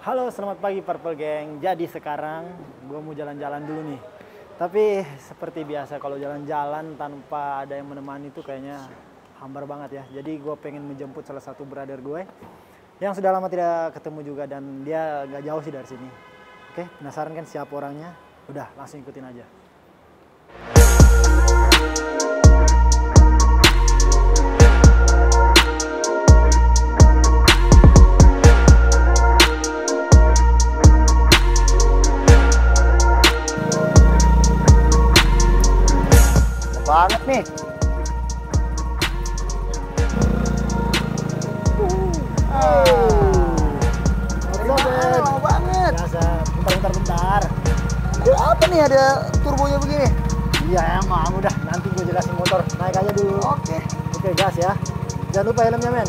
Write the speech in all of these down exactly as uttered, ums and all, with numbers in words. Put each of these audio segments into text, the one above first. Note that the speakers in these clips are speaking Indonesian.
Halo, selamat pagi Purple Gang. Jadi sekarang gue mau jalan-jalan dulu nih. Tapi seperti biasa kalau jalan-jalan tanpa ada yang menemani itu kayaknya hambar banget ya. Jadi gue pengen menjemput salah satu brother gue yang sudah lama tidak ketemu juga dan dia gak jauh sih dari sini. Oke, penasaran kan siapa orangnya? Udah, langsung ikutin aja. Banget nih. Uh. Lama banget. Biasa, bentar-bentar-bentar. Ada apa nih, ada turbonya begini? Iya emang, udah nanti gue jelasin motor. Naik aja dulu. Oke. Oke, gas ya. Jangan lupa helmnya, men.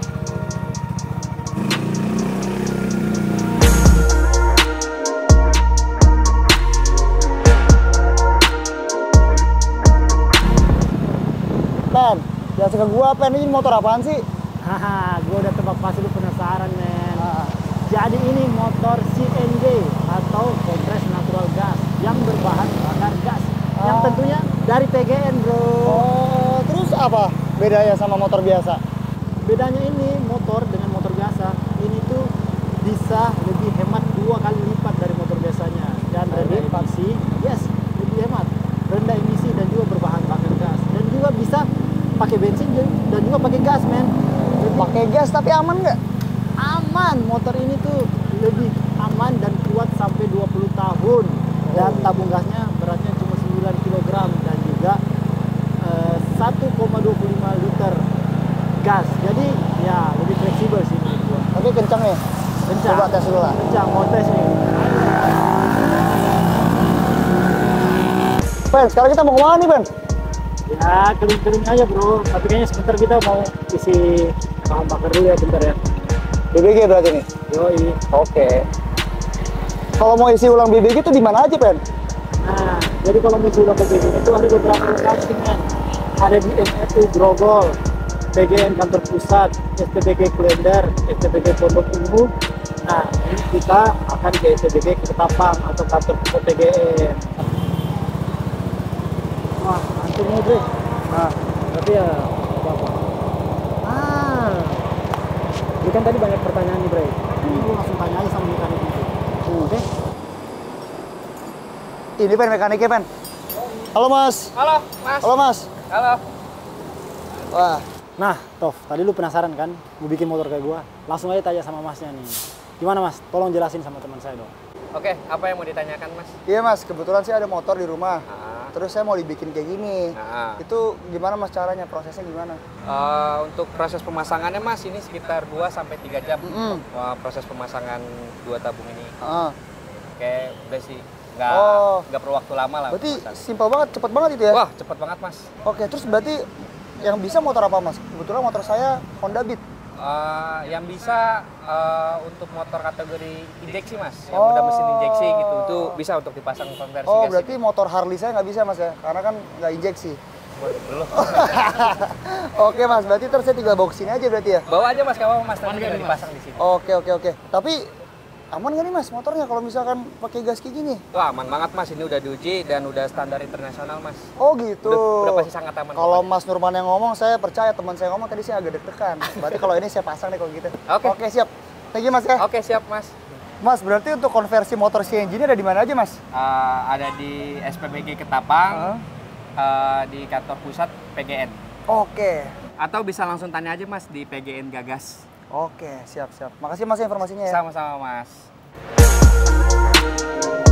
Pen, biasa ke gua, Pen, ini motor apaan sih? Haha, gua udah tebak pasti lu penasaran, men. Ah. Jadi ini motor C N G atau kompres natural gas yang berbahan bakar gas. Ah. Yang tentunya dari P G N, bro. Oh, terus apa bedanya sama motor biasa? Bedanya ini motor dengan motor biasa, ini tuh bisa lebih hemat dua kali lipat dari motor biasanya. Dan rendah emisi, yes, lebih hemat. Rendah emisi dan juga berbahan bakar gas. Dan juga bisa pakai bensin dan juga pakai gas, men. Pakai gas tapi aman nggak? Aman. Motor ini tuh lebih aman dan kuat sampai dua puluh tahun. Dan tabung gasnya beratnya cuma sembilan kilogram dan juga uh, satu koma dua lima liter gas. Jadi ya lebih fleksibel sih menurut gua. Tapi kencang ya? Kencang. Coba tes dulu lah. Kencang, mau tes nih. Pen, sekarang kita mau kemana nih, Pen? Ya, keliling-keliling aja, bro. Tapi kayaknya sebentar kita mau isi bahan bakar dulu ya, bentar ya. B B G berarti nih? Yoi. Oke. Kalau mau isi ulang B B G itu di mana aja, Pen? Nah, jadi kalau mau isi ulang B B G itu ada beberapa lokasi, men. Ada di M R T Grogol, P G N Kantor Pusat, S T B G Klender, S T B G Pondok Ungu. Nah, ini kita akan ke S T B G Ketapang atau kantor pusat P G N. Wah, antur nih, Bre. Nah, tapi ya apa-apa. Ah, ini kan tadi banyak pertanyaan nih, Bre. Ini gue langsung tanya aja sama mekanik itu. Oke. Okay. Ini, Pen, mekaniknya, Pen. Halo, Mas. Halo, Mas. Halo, Mas. Halo. Wah. Nah, Tof, tadi lu penasaran kan mau bikin motor kayak gua? Langsung aja tanya sama Masnya nih. Gimana, Mas? Tolong jelasin sama teman saya dong. Oke, apa yang mau ditanyakan, Mas? Iya, Mas. Kebetulan sih ada motor di rumah. Ah. Terus saya mau dibikin kayak gini. Nah, itu gimana, Mas, caranya? Prosesnya gimana? uh, untuk proses pemasangannya, Mas, ini sekitar dua sampai tiga jam. Mm-hmm. uh, proses pemasangan dua tabung ini. Uh. Oke, udah sih. Nggak, oh. nggak perlu waktu lama lah. Berarti simpel banget, cepet banget itu ya? Wah, cepet banget, Mas. Oke, terus berarti yang bisa motor apa, Mas? Kebetulan motor saya Honda Beat. Uh, yang bisa uh, untuk motor kategori injeksi, Mas, yang oh. udah mesin injeksi gitu, itu bisa untuk dipasang konversi oh gas. Oh, berarti itu. Motor Harley saya nggak bisa, Mas, ya? Karena kan nggak injeksi. Belum. Oke, Mas, berarti terus saya tinggal bawa ke sini aja berarti ya? Bawa aja, Mas, kalau Mas nanti tinggal dipasang di sini. Oke, oke, oke. Tapi aman nggak nih, Mas, motornya kalau misalkan pakai gas kayak gini? Wah, aman banget, Mas. Ini udah diuji dan udah standar internasional, Mas. Oh gitu. Udah, udah pasti sangat aman. Kalau Mas Nurman yang ngomong, saya percaya. Teman saya ngomong tadi saya agak deg-degan. Berarti kalau ini saya pasang deh kalau gitu. Oke. Oke, siap. Thank you, Mas, ya. Oke, siap, Mas. Mas, berarti untuk konversi motor C N G ini ada di mana aja, Mas? Uh, ada di S P B G Ketapang, uh. uh, di kantor pusat P G N. Oke. Atau bisa langsung tanya aja, Mas, di P G N Gagas. Oke, siap, siap. Makasih, Mas, informasinya ya. Sama-sama, Mas.